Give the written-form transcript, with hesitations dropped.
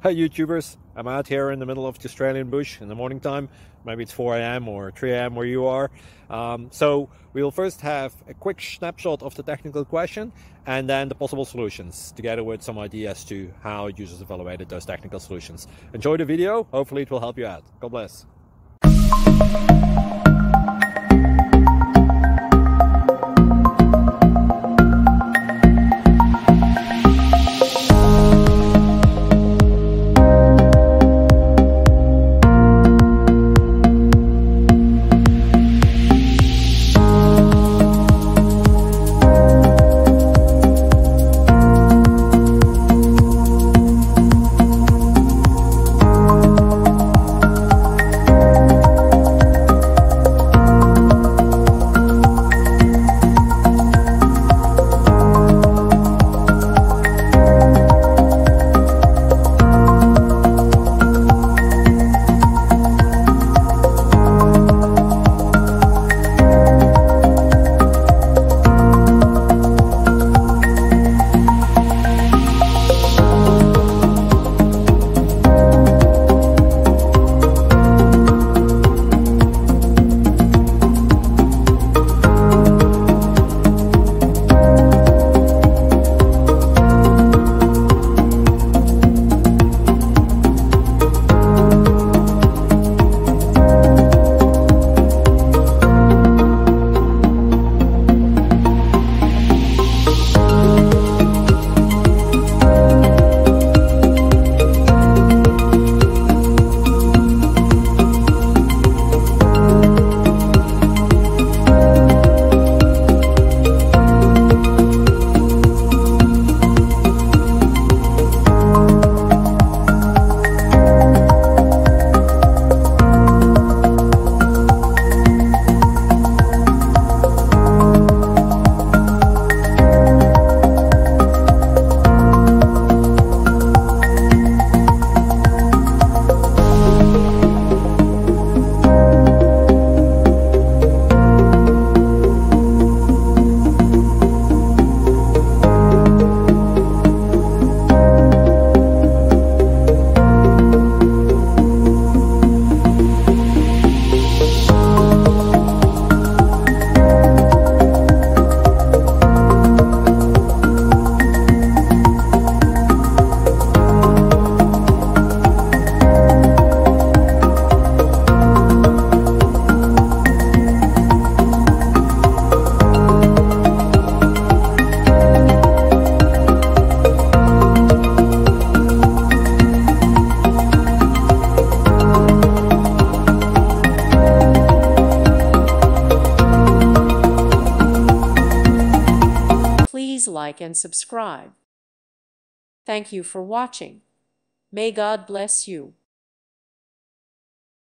Hi YouTubers, I'm out here in the middle of the Australian bush in the morning time. Maybe it's 4 a.m. or 3 a.m. where you are. So we'll first have a quick snapshot of the technical question and then the possible solutions, together with some ideas to how users evaluated those technical solutions. Enjoy the video, hopefully it will help you out. God bless. Please like and subscribe. Thank you for watching. May God bless you.